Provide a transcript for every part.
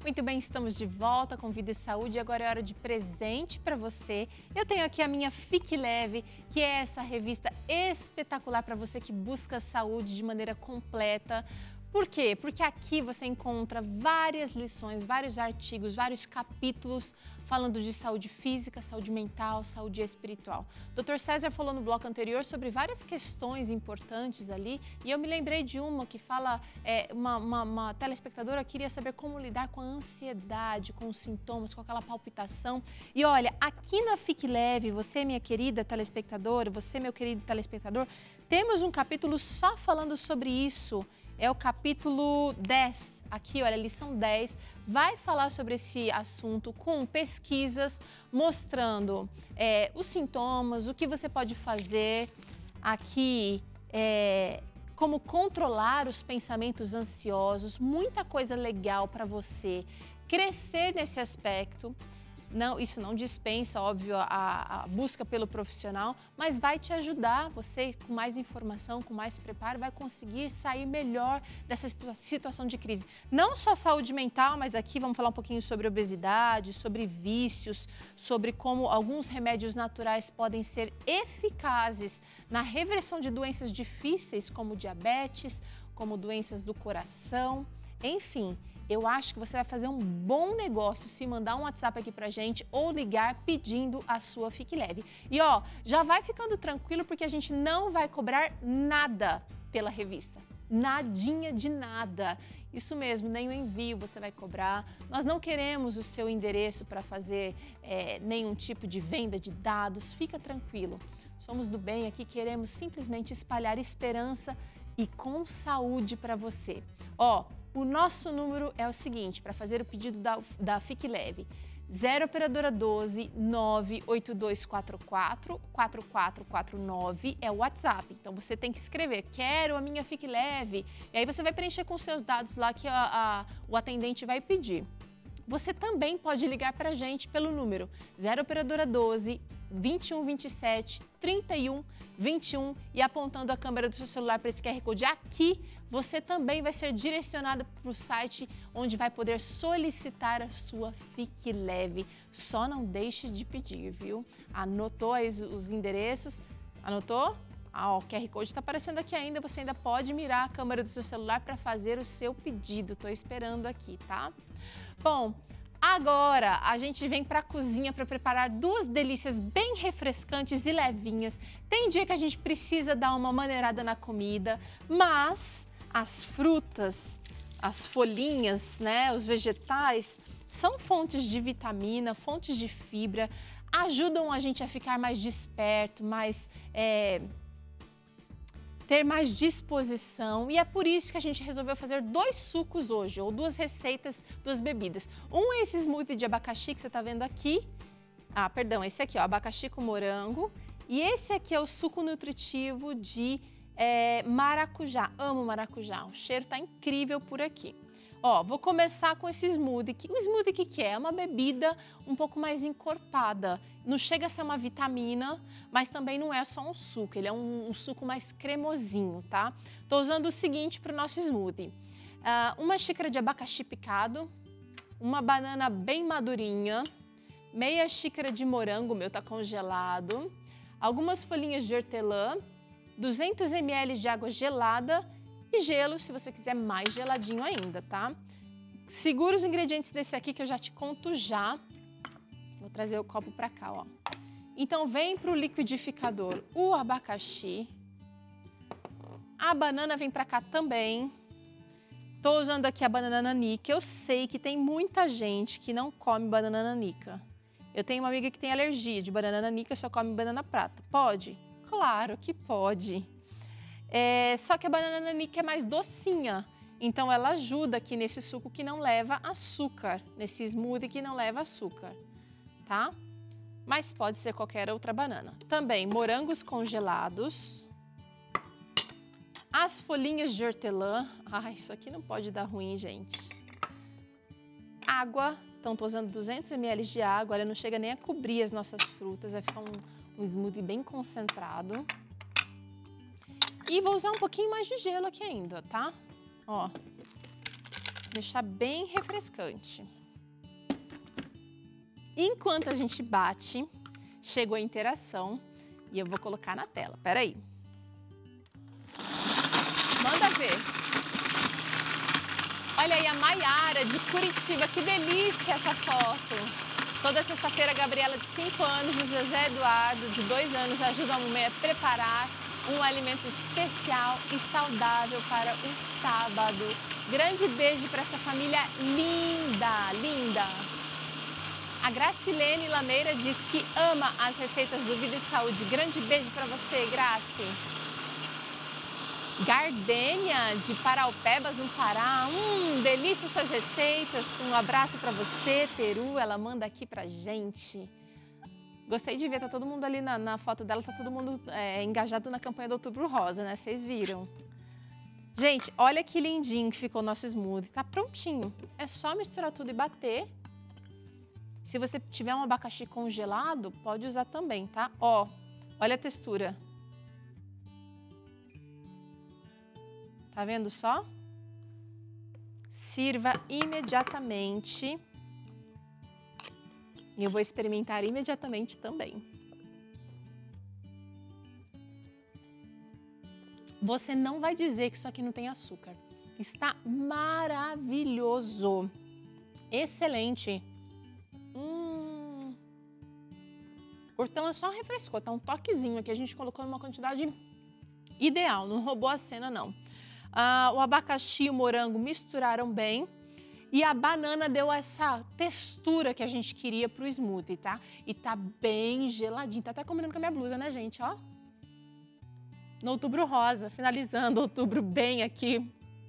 Muito bem, estamos de volta com Vida e Saúde e agora é hora de presente para você. Eu tenho aqui a minha Fique Leve, que é essa revista espetacular para você que busca saúde de maneira completa. Por quê? Porque aqui você encontra várias lições, vários artigos, vários capítulos falando de saúde física, saúde mental, saúde espiritual. Dr. César falou no bloco anterior sobre várias questões importantes ali e eu me lembrei de uma que fala, uma telespectadora queria saber como lidar com a ansiedade, com os sintomas, com aquela palpitação. E olha, aqui na Fique Leve, você minha querida telespectadora, você meu querido telespectador, temos um capítulo só falando sobre isso. É o capítulo 10, aqui olha, lição 10, vai falar sobre esse assunto com pesquisas mostrando os sintomas, o que você pode fazer aqui, como controlar os pensamentos ansiosos, muita coisa legal para você crescer nesse aspecto. Não, isso não dispensa, óbvio, a busca pelo profissional, mas vai te ajudar, você com mais informação, com mais preparo, vai conseguir sair melhor dessa situação de crise. Não só saúde mental, mas aqui vamos falar um pouquinho sobre obesidade, sobre vícios, sobre como alguns remédios naturais podem ser eficazes na reversão de doenças difíceis, como diabetes, como doenças do coração, enfim. Eu acho que você vai fazer um bom negócio se mandar um WhatsApp aqui pra gente ou ligar pedindo a sua Fique Leve. E ó, já vai ficando tranquilo porque a gente não vai cobrar nada pela revista. Nadinha de nada. Isso mesmo, nem o envio você vai cobrar. Nós não queremos o seu endereço para fazer nenhum tipo de venda de dados. Fica tranquilo. Somos do bem aqui, queremos simplesmente espalhar esperança e com saúde para você. Ó, o nosso número é o seguinte, para fazer o pedido da Fique Leve, 0 operadora 12 98244 4449 é o WhatsApp. Então você tem que escrever, quero a minha Fique Leve, e aí você vai preencher com seus dados lá que o atendente vai pedir. Você também pode ligar para a gente pelo número 0 operadora 12 2127 31 21 e apontando a câmera do seu celular para esse QR Code aqui, você também vai ser direcionado para o site onde vai poder solicitar a sua Fique Leve. Só não deixe de pedir, viu? Anotou aí os endereços? Anotou? O QR Code está aparecendo aqui ainda, você ainda pode mirar a câmera do seu celular para fazer o seu pedido. Estou esperando aqui, tá? Bom, agora a gente vem para a cozinha para preparar duas delícias bem refrescantes e levinhas. Tem dia que a gente precisa dar uma maneirada na comida, mas as frutas, as folhinhas, né, os vegetais, são fontes de vitamina, fontes de fibra, ajudam a gente a ficar mais desperto, ter mais disposição, e é por isso que a gente resolveu fazer dois sucos hoje, ou duas receitas, duas bebidas. Um é esse smoothie de abacaxi que você está vendo aqui, esse aqui, ó, abacaxi com morango, e esse aqui é o suco nutritivo de maracujá. Amo maracujá, o cheiro tá incrível por aqui. Ó, vou começar com esse smoothie. O smoothie que é? É uma bebida um pouco mais encorpada. Não chega a ser uma vitamina, mas também não é só um suco. Ele é um suco mais cremosinho, tá? Tô usando o seguinte para o nosso smoothie. Uma xícara de abacaxi picado, uma banana bem madurinha, meia xícara de morango, o meu tá congelado, algumas folhinhas de hortelã, 200 ml de água gelada e gelo, se você quiser mais geladinho ainda, tá? Segura os ingredientes desse aqui que eu já te conto já. Vou trazer o copo pra cá, ó. Então, vem pro liquidificador o abacaxi. A banana vem pra cá também. Tô usando aqui a banana nanica. Eu sei que tem muita gente que não come banana nanica. Eu tenho uma amiga que tem alergia de banana nanica e só come banana prata. Pode? Claro que pode. Só que a banana nanica é mais docinha, então ela ajuda aqui nesse suco que não leva açúcar, nesse smoothie que não leva açúcar, tá? Mas pode ser qualquer outra banana. Também morangos congelados, as folhinhas de hortelã, isso aqui não pode dar ruim, gente. Água, então tô usando 200 ml de água, olha, não chega nem a cobrir as nossas frutas, vai ficar um smoothie bem concentrado. E vou usar um pouquinho mais de gelo aqui ainda, tá? Ó. Deixar bem refrescante. Enquanto a gente bate, chegou a interação e eu vou colocar na tela. Peraí. Manda ver. Olha aí a Maiara de Curitiba, que delícia essa foto. Toda sexta-feira a Gabriela de 5 anos e o José Eduardo de 2 anos ajudam a mamãe a preparar um alimento especial e saudável para o sábado. Grande beijo para essa família linda, linda. A Gracilene Lameira diz que ama as receitas do Vida e Saúde. Grande beijo para você, Graci. Gardênia de Paraupebas, no Pará. Delícia essas receitas. Um abraço para você, Peru. Ela manda aqui pra gente. Gostei de ver, tá todo mundo ali na foto dela, tá todo mundo engajado na campanha do Outubro Rosa, né? Vocês viram. Gente, olha que lindinho que ficou o nosso smoothie. Tá prontinho. É só misturar tudo e bater. Se você tiver um abacaxi congelado, pode usar também, tá? Ó, olha a textura. Tá vendo só? Sirva imediatamente. E eu vou experimentar imediatamente também. Você não vai dizer que isso aqui não tem açúcar. Está maravilhoso. Excelente. Hortelã só refrescou, tá um toquezinho aqui. A gente colocou numa quantidade ideal, não roubou a cena, não. O abacaxi e o morango misturaram bem. E a banana deu essa textura que a gente queria pro smoothie, tá? E tá bem geladinho. Tá até combinando com a minha blusa, né, gente? Ó. No Outubro Rosa, finalizando outubro bem aqui.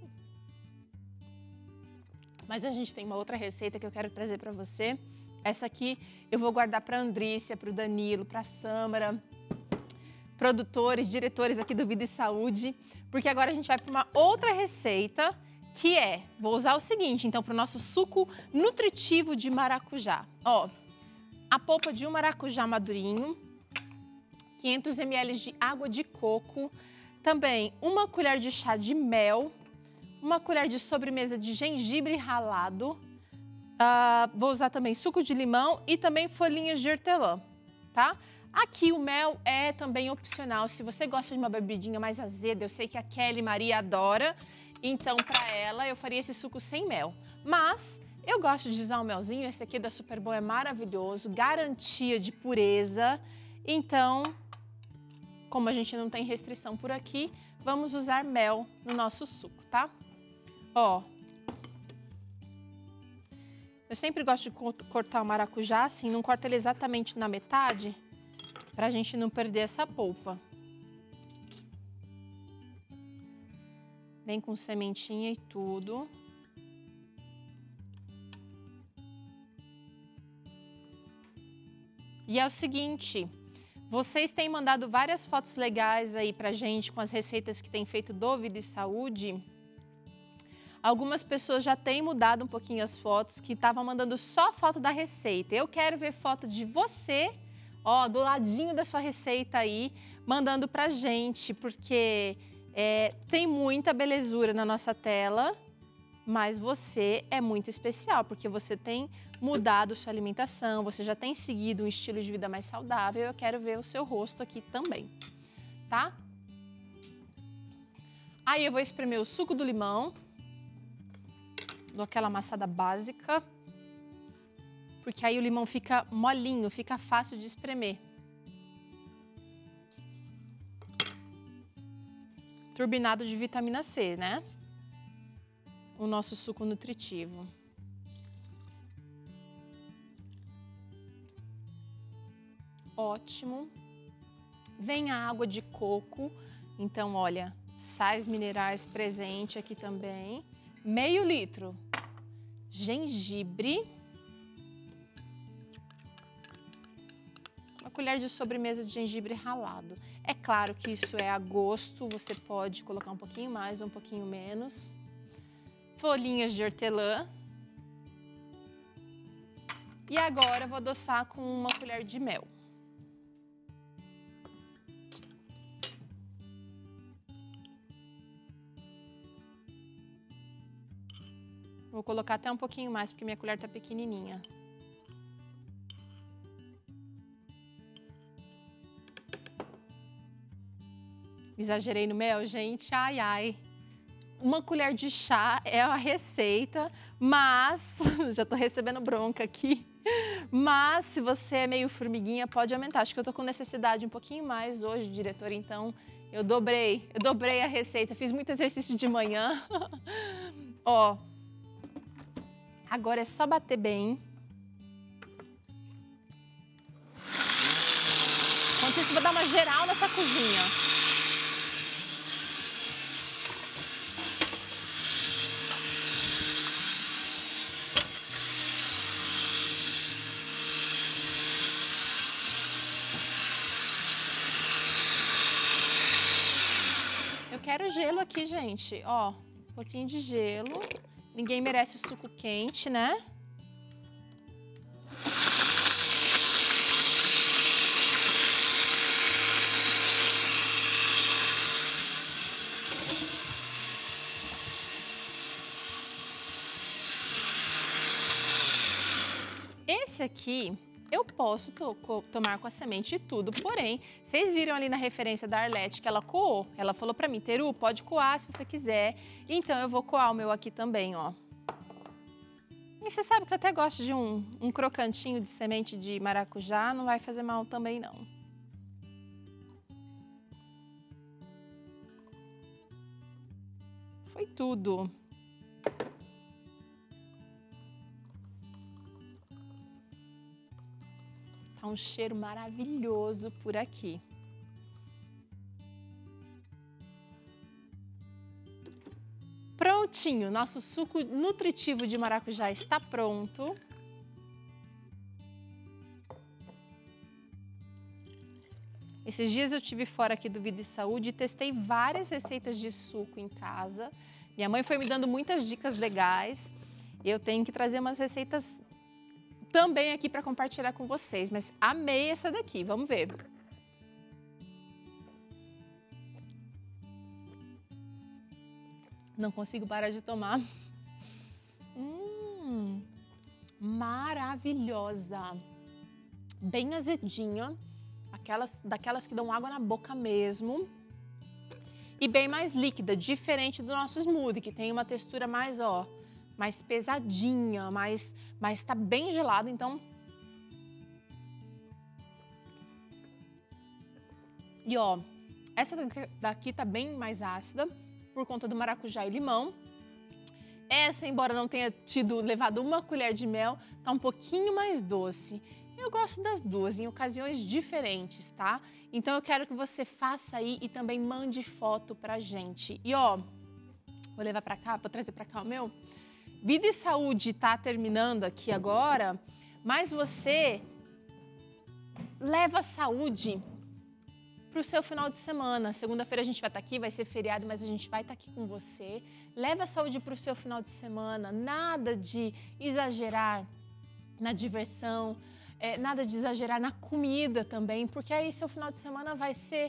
Mas a gente tem uma outra receita que eu quero trazer para você. Essa aqui eu vou guardar para a Andrícia, para o Danilo, para a Sâmara, produtores, diretores aqui do Vida e Saúde, porque agora a gente vai para uma outra receita que vou usar o seguinte, então, para o nosso suco nutritivo de maracujá. Ó, a polpa de um maracujá madurinho, 500 ml de água de coco, também uma colher de chá de mel, uma colher de sobremesa de gengibre ralado, vou usar também suco de limão e também folhinhas de hortelã, tá? Aqui o mel é também opcional, se você gosta de uma bebidinha mais azeda, eu sei que a Kelly Maria adora, então para ela eu faria esse suco sem mel. Mas eu gosto de usar um melzinho, esse aqui da Superbom é maravilhoso, garantia de pureza, então, como a gente não tem restrição por aqui, vamos usar mel no nosso suco, tá? Ó, eu sempre gosto de cortar o maracujá assim, não corta ele exatamente na metade, pra gente não perder essa polpa. Vem com sementinha e tudo. E é o seguinte, vocês têm mandado várias fotos legais aí pra gente com as receitas que tem feito do Vida e Saúde. Algumas pessoas já têm mudado um pouquinho as fotos, que estavam mandando só foto da receita. Eu quero ver foto de você, ó, do ladinho da sua receita aí, mandando pra gente, porque tem muita belezura na nossa tela, mas você é muito especial, porque você tem mudado sua alimentação, você já tem seguido um estilo de vida mais saudável, eu quero ver o seu rosto aqui também, tá? Aí eu vou espremer o suco do limão, dou aquela amassada básica, porque aí o limão fica molinho, fica fácil de espremer. Turbinado de vitamina C, né? O nosso suco nutritivo. Ótimo. Vem a água de coco. Então, olha, sais minerais presente aqui também. Meio litro. Gengibre. Uma colher de sobremesa de gengibre ralado. É claro que isso é a gosto, você pode colocar um pouquinho mais, um pouquinho menos. Folhinhas de hortelã. E agora eu vou adoçar com uma colher de mel. Vou colocar até um pouquinho mais, porque minha colher tá pequenininha. Exagerei no mel, gente? Ai, ai. Uma colher de chá é a receita, mas... já tô recebendo bronca aqui. Mas se você é meio formiguinha, pode aumentar. Acho que eu tô com necessidade um pouquinho mais hoje, diretor, então eu dobrei a receita. Fiz muito exercício de manhã. Ó, agora é só bater bem. Enquanto isso, vou dar uma geral nessa cozinha. Eu quero gelo aqui, gente. Ó, um pouquinho de gelo. Ninguém merece suco quente, né? Esse aqui eu posso tomar com a semente e tudo, porém, vocês viram ali na referência da Arlete que ela coou? Ela falou pra mim, Teru, pode coar se você quiser, então eu vou coar o meu aqui também, ó. E você sabe que eu até gosto de um crocantinho de semente de maracujá, não vai fazer mal também não. Foi tudo. Tá um cheiro maravilhoso por aqui. Prontinho, nosso suco nutritivo de maracujá está pronto. Esses dias eu tive fora aqui do Vida e Saúde e testei várias receitas de suco em casa. Minha mãe foi me dando muitas dicas legais. Eu tenho que trazer umas receitas também aqui para compartilhar com vocês, mas amei essa daqui, vamos ver. Não consigo parar de tomar. Maravilhosa. Bem azedinha, daquelas que dão água na boca mesmo. E bem mais líquida, diferente do nosso smoothie, que tem uma textura mais, ó, mais pesadinha, mas tá bem gelado, então... E ó, essa daqui tá bem mais ácida, por conta do maracujá e limão. Essa, embora não tenha levado uma colher de mel, tá um pouquinho mais doce. Eu gosto das duas, em ocasiões diferentes, tá? Então eu quero que você faça aí e também mande foto pra gente. E ó, vou levar pra cá, vou trazer pra cá o meu. Vida e Saúde tá terminando aqui agora, mas você leva saúde para o seu final de semana. Segunda-feira a gente vai estar aqui, vai ser feriado, mas a gente vai estar aqui com você. Leva saúde para o seu final de semana, nada de exagerar na diversão, nada de exagerar na comida também, porque aí seu final de semana vai ser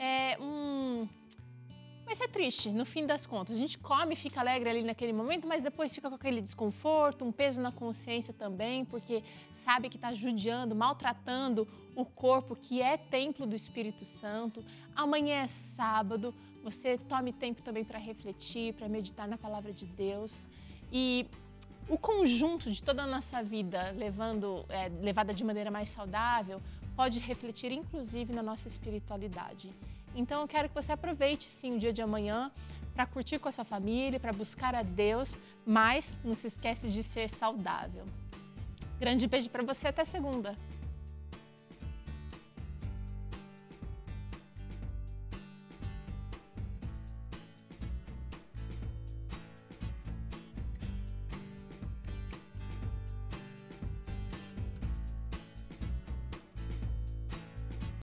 vai ser triste, no fim das contas. A gente come e fica alegre ali naquele momento, mas depois fica com aquele desconforto, um peso na consciência também, porque sabe que está judiando, maltratando o corpo, que é templo do Espírito Santo. Amanhã é sábado, você tome tempo também para refletir, para meditar na palavra de Deus. E o conjunto de toda a nossa vida, levada de maneira mais saudável, pode refletir inclusive na nossa espiritualidade. Então eu quero que você aproveite sim o dia de amanhã para curtir com a sua família, para buscar a Deus, mas não se esquece de ser saudável. Grande beijo para você, até segunda!